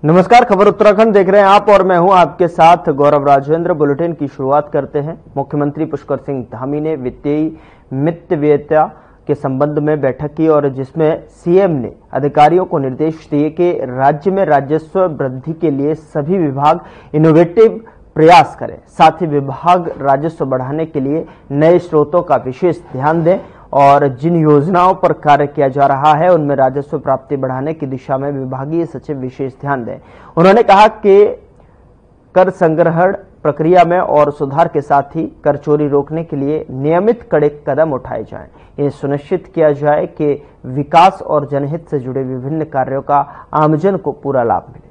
नमस्कार, खबर उत्तराखंड देख रहे हैं आप और मैं हूं आपके साथ गौरव राजेंद्र। बुलेटिन की शुरुआत करते हैं। मुख्यमंत्री पुष्कर सिंह धामी ने वित्तीय मितव्ययता के संबंध में बैठक की और जिसमें सीएम ने अधिकारियों को निर्देश दिए कि राज्य में राजस्व वृद्धि के लिए सभी विभाग इनोवेटिव प्रयास करें। साथ ही विभाग राजस्व बढ़ाने के लिए नए स्रोतों का विशेष ध्यान दें और जिन योजनाओं पर कार्य किया जा रहा है उनमें राजस्व प्राप्ति बढ़ाने की दिशा में विभागीय सचिव विशेष ध्यान दें। उन्होंने कहा कि कर संग्रहण प्रक्रिया में और सुधार के साथ ही कर चोरी रोकने के लिए नियमित कड़े कदम उठाए जाएं। ये सुनिश्चित किया जाए कि विकास और जनहित से जुड़े विभिन्न कार्यों का आमजन को पूरा लाभ मिले।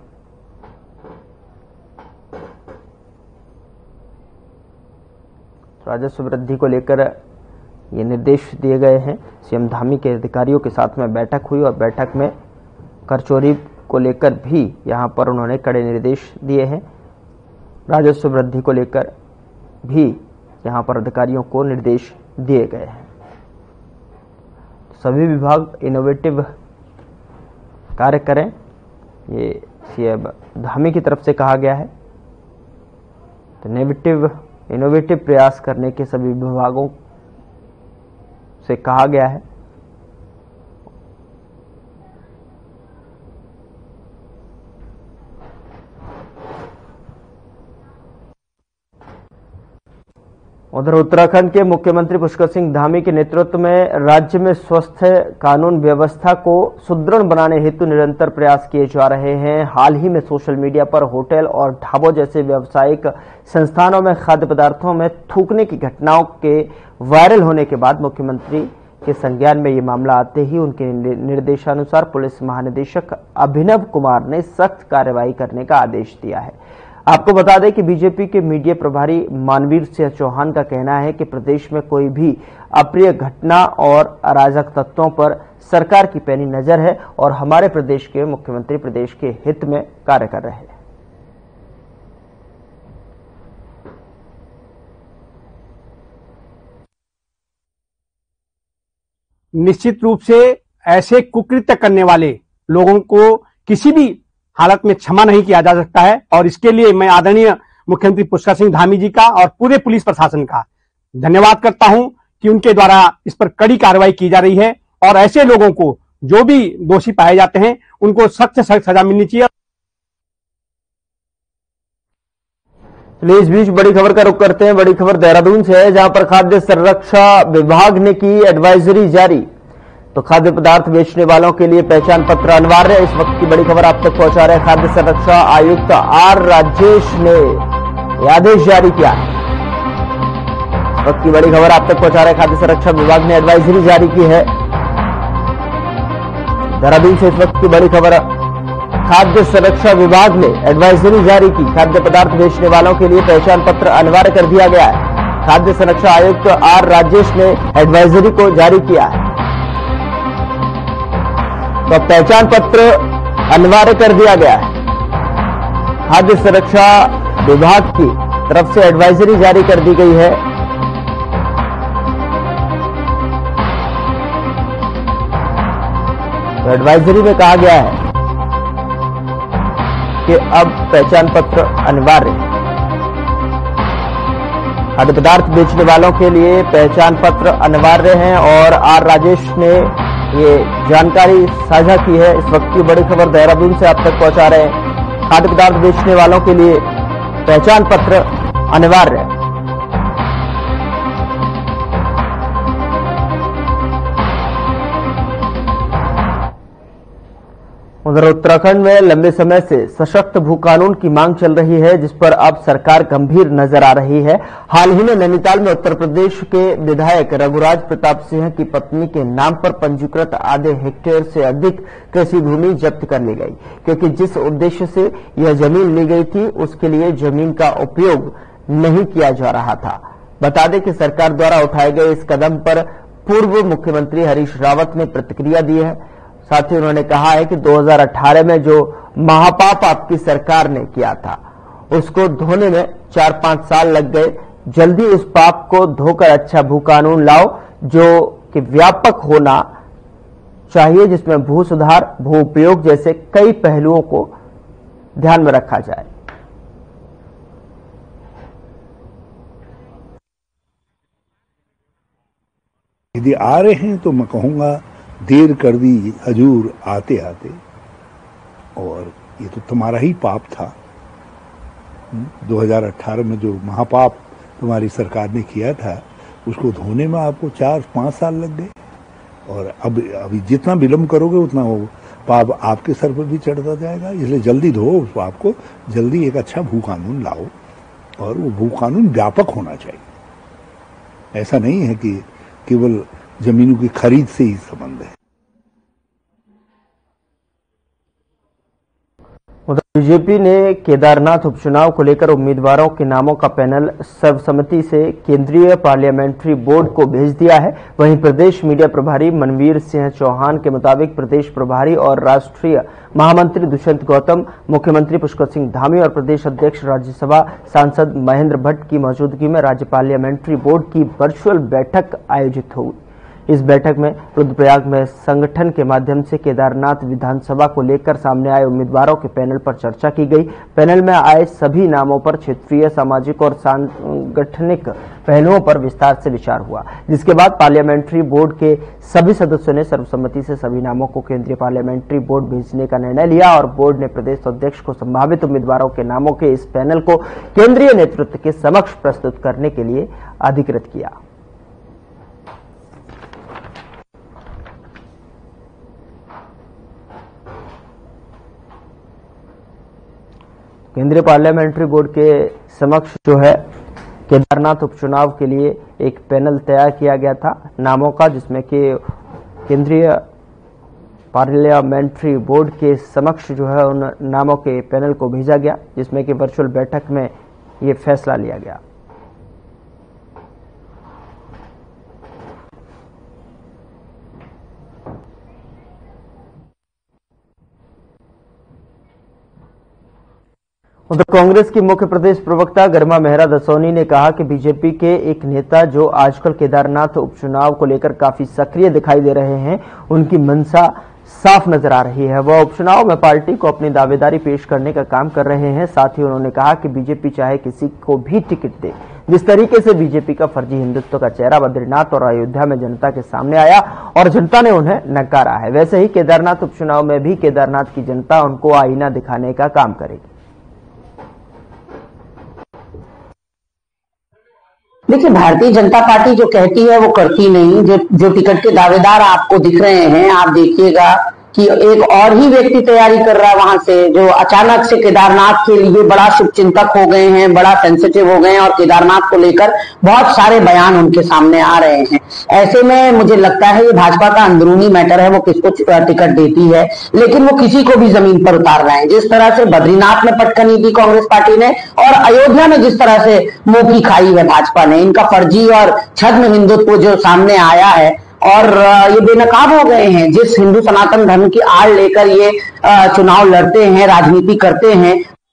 राजस्व वृद्धि को लेकर ये निर्देश दिए गए हैं। सीएम धामी के अधिकारियों के साथ में बैठक हुई और बैठक में कर चोरी को लेकर भी यहां पर उन्होंने कड़े निर्देश दिए हैं। राजस्व वृद्धि को लेकर भी यहां पर अधिकारियों को निर्देश दिए गए हैं। सभी विभाग इनोवेटिव कार्य करें, ये सीएम धामी की तरफ से कहा गया है। तो इनोवेटिव प्रयास करने के सभी विभागों से कहा गया है। उधर उत्तराखंड के मुख्यमंत्री पुष्कर सिंह धामी के नेतृत्व में राज्य में स्वस्थ कानून व्यवस्था को सुदृढ़ बनाने हेतु निरंतर प्रयास किए जा रहे हैं। हाल ही में सोशल मीडिया पर होटल और ढाबों जैसे व्यावसायिक संस्थानों में खाद्य पदार्थों में थूकने की घटनाओं के वायरल होने के बाद मुख्यमंत्री के संज्ञान में ये मामला आते ही उनके निर्देशानुसार पुलिस महानिदेशक अभिनव कुमार ने सख्त कार्रवाई करने का आदेश दिया है। आपको बता दें कि बीजेपी के मीडिया प्रभारी मानवीर सिंह चौहान का कहना है कि प्रदेश में कोई भी अप्रिय घटना और अराजक तत्वों पर सरकार की पैनी नजर है और हमारे प्रदेश के मुख्यमंत्री प्रदेश के हित में कार्य कर रहे हैं। निश्चित रूप से ऐसे कुकृत्य करने वाले लोगों को किसी भी हालत में क्षमा नहीं किया जा सकता है और इसके लिए मैं आदरणीय मुख्यमंत्री पुष्कर सिंह धामी जी का और पूरे पुलिस प्रशासन का धन्यवाद करता हूं कि उनके द्वारा इस पर कड़ी कार्रवाई की जा रही है और ऐसे लोगों को जो भी दोषी पाए जाते हैं उनको सख्त से सख्त सजा मिलनी चाहिए। इस बीच बड़ी खबर का रुख करते हैं। बड़ी खबर देहरादून से है, जहां पर खाद्य संरक्षा विभाग ने की एडवाइजरी जारी। तो खाद्य पदार्थ बेचने वालों के लिए पहचान पत्र अनिवार्य है। इस वक्त की बड़ी खबर आप तक पहुंचा रहे हैं। खाद्य संरक्षा आयुक्त आर राजेश ने आदेश जारी किया। इस वक्त की बड़ी खबर आप तक पहुंचा रहे हैं। खाद्य संरक्षा विभाग ने एडवाइजरी जारी की है। देहरादून से इस वक्त की बड़ी खबर, खाद्य संरक्षा विभाग ने एडवाइजरी जारी की। खाद्य पदार्थ बेचने वालों के लिए पहचान पत्र अनिवार्य कर दिया गया है। खाद्य संरक्षा आयुक्त आर राजेश ने एडवाइजरी को जारी किया है। तो पहचान पत्र अनिवार्य कर दिया गया है। खाद्य सुरक्षा विभाग की तरफ से एडवाइजरी जारी कर दी गई है। तो एडवाइजरी में कहा गया है कि अब पहचान पत्र अनिवार्य है। खाद्य पदार्थ बेचने वालों के लिए पहचान पत्र अनिवार्य है और आर राजेश ने ये जानकारी साझा की है। इस वक्त की बड़ी खबर देहरादून से आप तक पहुंचा रहे हैं। खाद्य पदार्थ बेचने वालों के लिए पहचान पत्र अनिवार्य है। उधर उत्तराखंड में लंबे समय से सशक्त भू कानून की मांग चल रही है, जिस पर अब सरकार गंभीर नजर आ रही है। हाल ही में नैनीताल में उत्तर प्रदेश के विधायक रघुराज प्रताप सिंह की पत्नी के नाम पर पंजीकृत आधे हेक्टेयर से अधिक कृषि भूमि जब्त कर ली गई, क्योंकि जिस उद्देश्य से यह जमीन ली गई थी उसके लिए जमीन का उपयोग नहीं किया जा रहा था। बता दें कि सरकार द्वारा उठाए गए इस कदम पर पूर्व मुख्यमंत्री हरीश रावत ने प्रतिक्रिया दी है। साथ ही उन्होंने कहा है कि 2018 में जो महापाप आपकी सरकार ने किया था उसको धोने में 4-5 साल लग गए। जल्दी उस पाप को धोकर अच्छा भू कानून लाओ जो कि व्यापक होना चाहिए, जिसमें भू सुधार, भू उपयोग जैसे कई पहलुओं को ध्यान में रखा जाए। यदि आ रहे हैं तो मैं कहूंगा देर कर दी हजूर आते आते, और ये तो तुम्हारा ही पाप था। 2018 में जो महापाप तुम्हारी सरकार ने किया था उसको धोने में आपको 4-5 साल लग गए, और अब अभी जितना विलंब करोगे उतना वो पाप आपके सर पर भी चढ़ता जाएगा। इसलिए जल्दी धो उस पाप को, जल्दी एक अच्छा भू कानून लाओ, और वो भू कानून व्यापक होना चाहिए। ऐसा नहीं है कि केवल जमीनों की खरीद से ही संबंध है। उधर बीजेपी ने केदारनाथ उपचुनाव को लेकर उम्मीदवारों के नामों का पैनल सर्वसम्मति से केंद्रीय पार्लियामेंट्री बोर्ड को भेज दिया है। वहीं प्रदेश मीडिया प्रभारी मनवीर सिंह चौहान के मुताबिक प्रदेश प्रभारी और राष्ट्रीय महामंत्री दुष्यंत गौतम, मुख्यमंत्री पुष्कर सिंह धामी और प्रदेश अध्यक्ष राज्यसभा सांसद महेंद्र भट्ट की मौजूदगी में राज्य पार्लियामेंट्री बोर्ड की वर्चुअल बैठक आयोजित हुई। इस बैठक में रुद्रप्रयाग में संगठन के माध्यम से केदारनाथ विधानसभा को लेकर सामने आए उम्मीदवारों के पैनल पर चर्चा की गई। पैनल में आए सभी नामों पर क्षेत्रीय, सामाजिक और सांगठनिक पहलुओं पर विस्तार से विचार हुआ, जिसके बाद पार्लियामेंट्री बोर्ड के सभी सदस्यों ने सर्वसम्मति से सभी नामों को केंद्रीय पार्लियामेंट्री बोर्ड भेजने का निर्णय लिया और बोर्ड ने प्रदेश अध्यक्ष को संभावित उम्मीदवारों के नामों के इस पैनल को केंद्रीय नेतृत्व के समक्ष प्रस्तुत करने के लिए अधिकृत किया। केंद्रीय पार्लियामेंट्री बोर्ड के समक्ष जो है केदारनाथ उपचुनाव के लिए एक पैनल तैयार किया गया था नामों का, जिसमें कि केंद्रीय पार्लियामेंट्री बोर्ड के समक्ष जो है उन नामों के पैनल को भेजा गया, जिसमें कि वर्चुअल बैठक में ये फैसला लिया गया। उधर कांग्रेस की मुख्य प्रदेश प्रवक्ता गरिमा मेहरा दसौनी ने कहा कि बीजेपी के एक नेता जो आजकल केदारनाथ उपचुनाव को लेकर काफी सक्रिय दिखाई दे रहे हैं, उनकी मंशा साफ नजर आ रही है। वह उपचुनाव में पार्टी को अपनी दावेदारी पेश करने का काम कर रहे हैं। साथ ही उन्होंने कहा कि बीजेपी चाहे किसी को भी टिकट दे। जिस तरीके से बीजेपी का फर्जी हिंदुत्व का चेहरा बद्रीनाथ और अयोध्या में जनता के सामने आया और जनता ने उन्हें नकारा है, वैसे ही केदारनाथ उपचुनाव में भी केदारनाथ की जनता उनको आईना दिखाने का काम करेगी। देखिए, भारतीय जनता पार्टी जो कहती है वो करती नहीं। जो टिकट के दावेदार आपको दिख रहे हैं, आप देखिएगा कि एक और ही व्यक्ति तैयारी कर रहा है वहां से, जो अचानक से केदारनाथ के लिए बड़ा शुभचिंतक हो गए हैं, बड़ा सेंसिटिव हो गए हैं और केदारनाथ को लेकर बहुत सारे बयान उनके सामने आ रहे हैं। ऐसे में मुझे लगता है ये भाजपा का अंदरूनी मैटर है, वो किसको टिकट देती है, लेकिन वो किसी को भी जमीन पर उतार रहे हैं। जिस तरह से बद्रीनाथ में पटखनी दी कांग्रेस पार्टी ने और अयोध्या में जिस तरह से मुंह की खाई है भाजपा ने, इनका फर्जी और छद्म हिंदुत्व जो सामने आया है और ये बेनकाब हो गए हैं। जिस हिंदू सनातन धर्म की आड़ लेकर ये चुनाव लड़ते हैं, राजनीति करते हैं।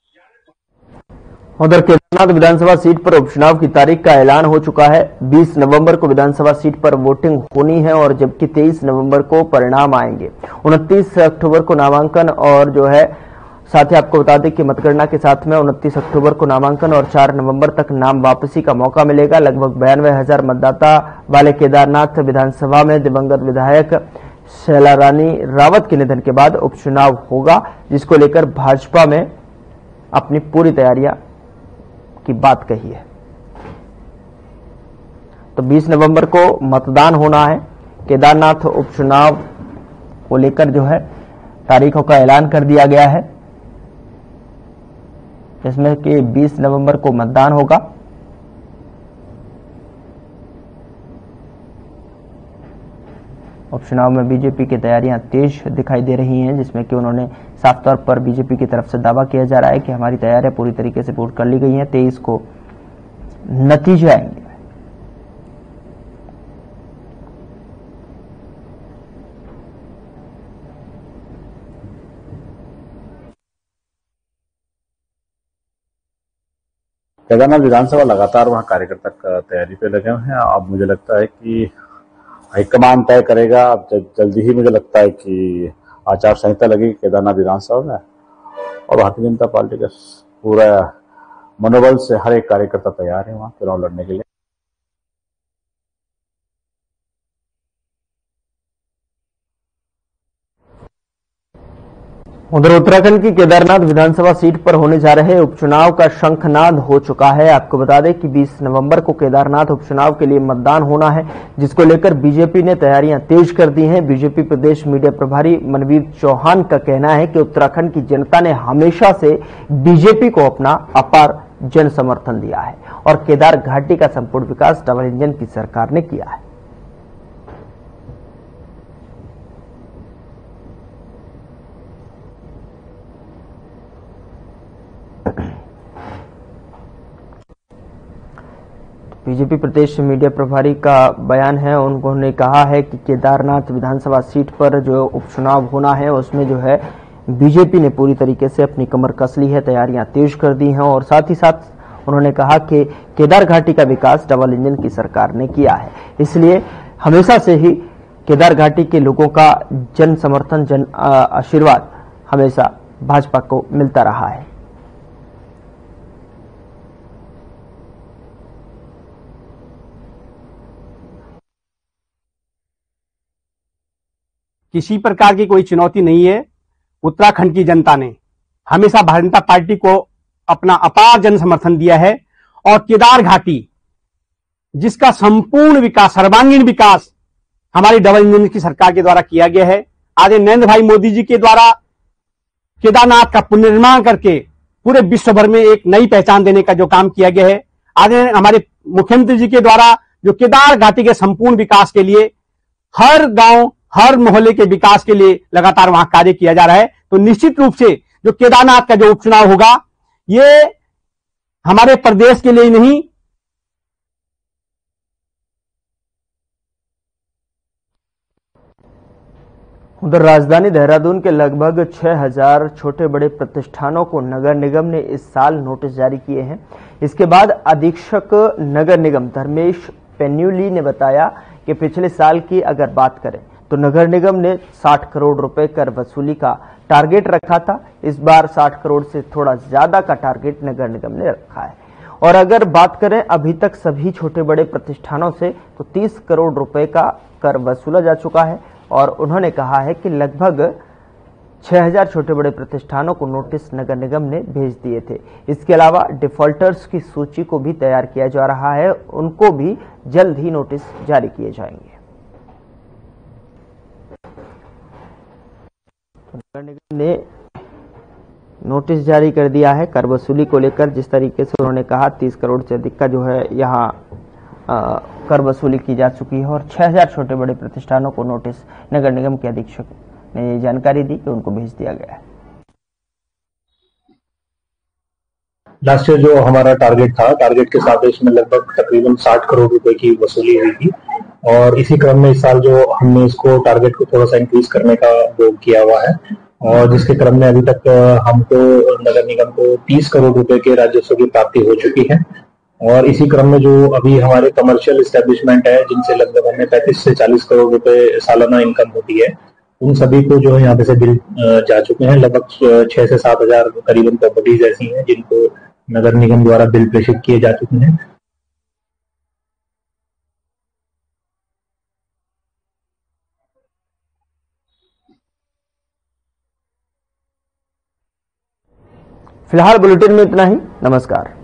उधर केदारनाथ विधानसभा सीट पर उपचुनाव की तारीख का ऐलान हो चुका है। 20 नवंबर को विधानसभा सीट पर वोटिंग होनी है और जबकि 23 नवंबर को परिणाम आएंगे। 29 अक्टूबर को नामांकन और जो है साथ ही आपको बता दें कि मतगणना के साथ में 29 अक्टूबर को नामांकन और 4 नवंबर तक नाम वापसी का मौका मिलेगा। लगभग 92,000 मतदाता वाले केदारनाथ विधानसभा में दिवंगत विधायक शैला रानी रावत के निधन के बाद उपचुनाव होगा, जिसको लेकर भाजपा में अपनी पूरी तैयारियां की बात कही है। तो 20 नवंबर को मतदान होना है। केदारनाथ उपचुनाव को लेकर जो है तारीखों का ऐलान कर दिया गया है, जिसमें कि 20 नवंबर को मतदान होगा। उपचुनाव में बीजेपी की तैयारियां तेज दिखाई दे रही हैं, जिसमें कि उन्होंने साफ तौर पर बीजेपी की तरफ से दावा किया जा रहा है कि हमारी तैयारियां पूरी तरीके से पूर्ण कर ली गई हैं, 23 को नतीजे आएंगे। केदारनाथ विधानसभा लगातार वहां कार्यकर्ता तैयारी पे लगे हुए हैं। अब मुझे लगता है कि हाईकमान तय करेगा। अब जल्दी ही मुझे लगता है कि आचार संहिता लगेगी केदारनाथ विधानसभा में और भारतीय जनता पार्टी का पूरा मनोबल से हर एक कार्यकर्ता तैयार है वहां चुनाव लड़ने के लिए। उधर उत्तराखंड की केदारनाथ विधानसभा सीट पर होने जा रहे उपचुनाव का शंखनाद हो चुका है। आपको बता दें कि 20 नवंबर को केदारनाथ उपचुनाव के लिए मतदान होना है, जिसको लेकर बीजेपी ने तैयारियां तेज कर दी हैं। बीजेपी प्रदेश मीडिया प्रभारी मनवीर चौहान का कहना है कि उत्तराखंड की जनता ने हमेशा से बीजेपी को अपना अपार जन समर्थन दिया है और केदार घाटी का संपूर्ण विकास डबल इंजन की सरकार ने किया है। बीजेपी प्रदेश मीडिया प्रभारी का बयान है, उन्होंने कहा है कि केदारनाथ विधानसभा सीट पर जो उपचुनाव होना है उसमें जो है बीजेपी ने पूरी तरीके से अपनी कमर कस ली है, तैयारियां तेज कर दी हैं और साथ ही साथ उन्होंने कहा कि केदार घाटी का विकास डबल इंजन की सरकार ने किया है, इसलिए हमेशा से ही केदार घाटी के लोगों का जन समर्थन, जन आशीर्वाद हमेशा भाजपा को मिलता रहा है। किसी प्रकार की कोई चुनौती नहीं है। उत्तराखंड की जनता ने हमेशा भारतीय जनता पार्टी को अपना अपार जन समर्थन दिया है और केदार घाटी जिसका संपूर्ण विकास, सर्वांगीण विकास हमारी डबल इंजन की सरकार के द्वारा किया गया है। आदरणीय नरेंद्र भाई मोदी जी के द्वारा केदारनाथ का पुनर्निर्माण करके पूरे विश्व भर में एक नई पहचान देने का जो काम किया गया है, आदरणीय हमारे मुख्यमंत्री जी के द्वारा जो केदार घाटी के संपूर्ण विकास के लिए हर गांव, हर मोहल्ले के विकास के लिए लगातार वहां कार्य किया जा रहा है, तो निश्चित रूप से जो केदारनाथ का जो उपचुनाव होगा ये हमारे प्रदेश के लिए नहीं, उधर राजधानी देहरादून के लगभग 6000 छोटे बड़े प्रतिष्ठानों को नगर निगम ने इस साल नोटिस जारी किए हैं। इसके बाद अधीक्षक नगर निगम धर्मेश पेन्यूली ने बताया कि पिछले साल की अगर बात करें तो नगर निगम ने 60 करोड़ रुपए कर वसूली का टारगेट रखा था। इस बार 60 करोड़ से थोड़ा ज्यादा का टारगेट नगर निगम ने रखा है और अगर बात करें अभी तक सभी छोटे बड़े प्रतिष्ठानों से तो 30 करोड़ रुपए का कर वसूला जा चुका है और उन्होंने कहा है कि लगभग 6000 छोटे बड़े प्रतिष्ठानों को नोटिस नगर निगम ने भेज दिए थे। इसके अलावा डिफॉल्टर्स की सूची को भी तैयार किया जा रहा है, उनको भी जल्द ही नोटिस जारी किए जाएंगे। नगर निगम ने नोटिस जारी कर दिया है कर वसूली को लेकर। जिस तरीके से उन्होंने कहा 30 करोड़ से अधिक का जो है यहाँ कर वसूली की जा चुकी है और 6000 छोटे बड़े प्रतिष्ठानों को नोटिस नगर निगम के अधीक्षक ने जानकारी दी कि उनको भेज दिया गया है। लास्ट ईयर जो हमारा टारगेट था, टारगेट के सापेक्ष में लगभग तकरीबन 60 करोड़ रुपए की वसूली हुई थी और इसी क्रम में इस साल जो हमने इसको टारगेट को थोड़ा सा इंक्रीज करने का वो किया हुआ है और जिसके क्रम में अभी तक हमको नगर निगम को 30 करोड़ रुपए के राजस्व की प्राप्ति हो चुकी है और इसी क्रम में जो अभी हमारे कमर्शियल एस्टेब्लिशमेंट है जिनसे लगभग हमें 35 से 40 करोड़ रुपए सालाना इनकम होती है, उन सभी को जो है यहाँ पे से बिल जा चुके हैं। लगभग 6 से 7 हजार करीबन प्रॉपर्टीज ऐसी हैं जिनको नगर निगम द्वारा बिल प्रेषित किए जा चुके हैं। फिलहाल बुलेटिन में इतना ही। नमस्कार।